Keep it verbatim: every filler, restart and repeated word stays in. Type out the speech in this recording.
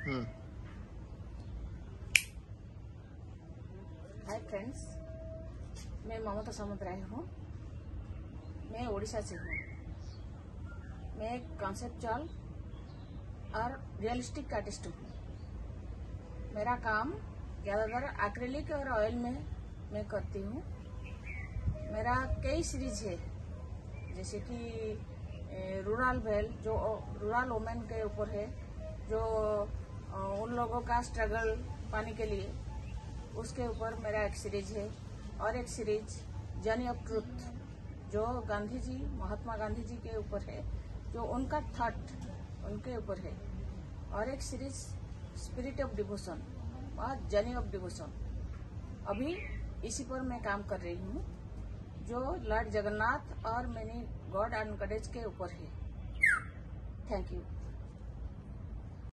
Hi friends, मैं ममता सामुद्राय हूँ। मैं उड़ीसा से हूँ। मैं एक कॉन्सेप्चुअल और रियलिस्टिक आर्टिस्ट हूँ। मेरा काम ज़्यादातर एक्रिलिक और ऑयल में मैं करती हूँ। मेरा कई सीरीज है, जैसे कि रूरल वेल जो रूरल वुमेन के ऊपर है, जो उन लोगों का स्ट्रगल पाने के लिए, उसके ऊपर मेरा एक सीरीज है। और एक सीरीज जर्नी ऑफ ट्रूथ जो गांधी जी महात्मा गांधी जी के ऊपर है, जो उनका थॉट उनके ऊपर है। और एक सीरीज स्पिरिट ऑफ डिवोशन और जर्नी ऑफ डिवोशन, अभी इसी पर मैं काम कर रही हूँ, जो लॉर्ड जगन्नाथ और मैनी गॉड एंड गॉडेज के ऊपर है। Thank you.